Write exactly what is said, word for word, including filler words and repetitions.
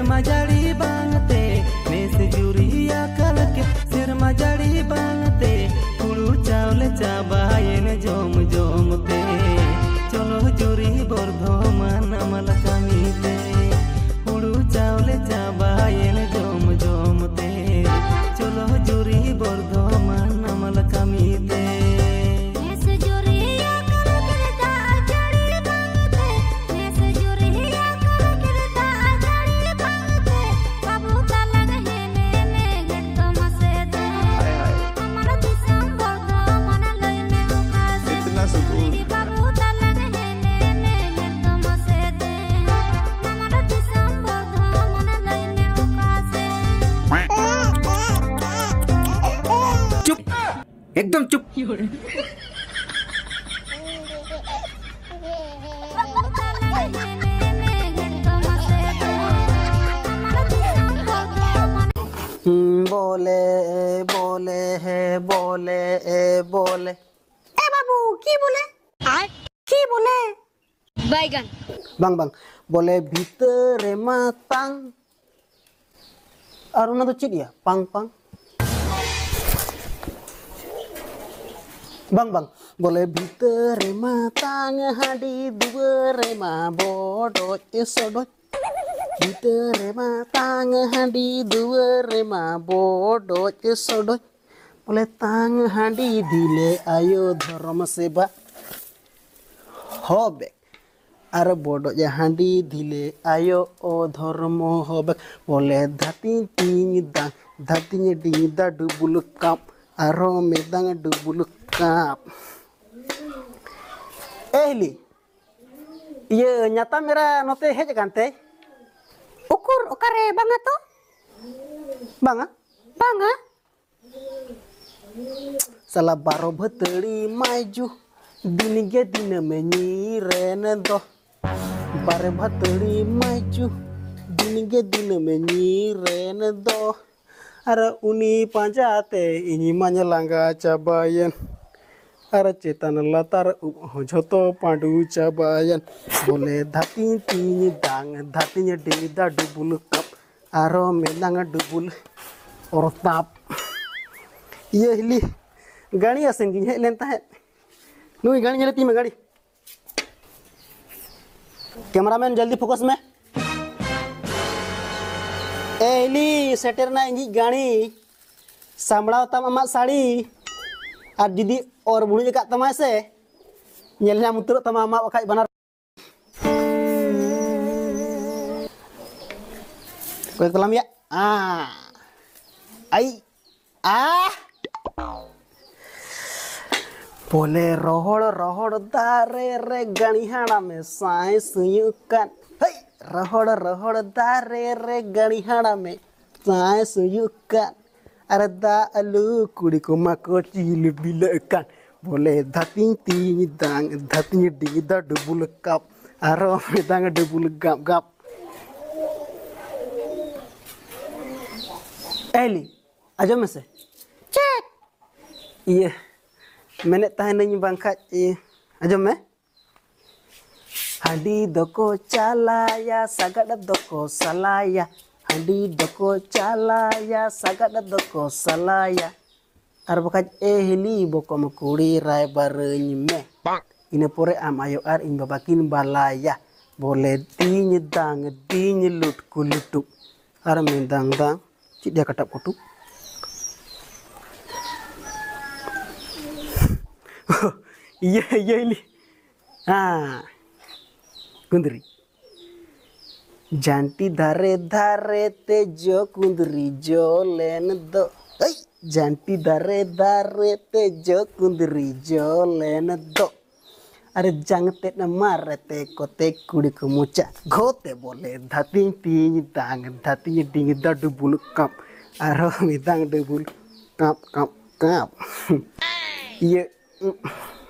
सिरमा जाड़ी बांगते नेस जुरिया कलके सिरमा जाड़ी बांगते हुड़ू चावले चाबायन जोम जोमते चलो जुरी बर्धमान अमल कामीते हुड़ू चावले चाबायन जोम जोमते चलो जुरी बर्धमान अमल कामीते एकदम चुप। बोले बोले है बोले ए बोले ए बाबू की बोले आय की बोले बैगन बांग बांग बोले भीतर मातांग और उन्हें तो चिड़िया पांग पांग bang bang boleh bitere matang hadi duere ma bodoh isodot bitere matang hadi duere ma bodoh isodot boleh tang hadi dile ayo dharam seba hobe ar bodoh ya hadi dile ayo o dharmo hobe boleh dhati ting dang dhati ding da dubul kap aro medang dubul kap ehli iya nyata mera note hej kante ukur okare banga to banga banga salah baro bheteli maju dinige dina menyiren do bare bheteli maju dinige dina menyiren do ara uni panjate ini manyalanga cabayan ara cetan latar joto pandu cabayan boleh dhati tini dang dhatinya dida dubul kap aro menang dubul ortap iya hili gani asen gi helen tahe nui gani nyeleti me gadi cameraman जल्दी focus में एली सेटर ना इंगी गाड़ी सांभळाव तम अमा साड़ी और जुदी और बुढ़ी जगह तमाय से नेलना मुतर तमा अमा वखाय बना कोई कलम या आ आई आ बोले रोहड़ रोहड़ दारे रे गणिहाड़ा में साए सुयुकन हे रोहड़ रोहड़ दारे रे गणिहाड़ा में साए सुयुकन अरे दा अलू कुड़ी को मको चील बिलकन बोले धती तीन दांग धती डी दा डबुल कप आरो दांग डबुल गप गप एली आजम से चेक ये मैंने ताहे नहीं बांखा आजम में हंडी दको चालाया सगड़ दको सलाया हंडी दको चालाया सगड़ दको सलाया और बका ए हिली बको कुड़ी राय बारኝ में इन पोरे आम आयो आर इन बाबा किन बालाया बोले तीन दांग तीन लुट कुलुटु और में दांग दांग चिड़िया कटप कुटु ये ये हिली हाँ कुंदरी जानटी धारे धारे ते जो कुंदरी जो लेन दो ऐ जानटी धारे धारे ते जो कुंदरी जो लेन दो अरे जंगते न मारे ते कोते कुड़ी को मुचा घोते बोले धती तीन दांग धती डिंग दा डुबुल कप आरो मी दांग डुबुल कप कप कप ये